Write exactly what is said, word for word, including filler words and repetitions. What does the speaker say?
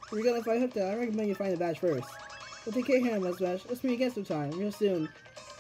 If you're gonna fight Hookta, I recommend you find the badge first. We'll take care of him, Mustache. Let's meet again sometime, real soon.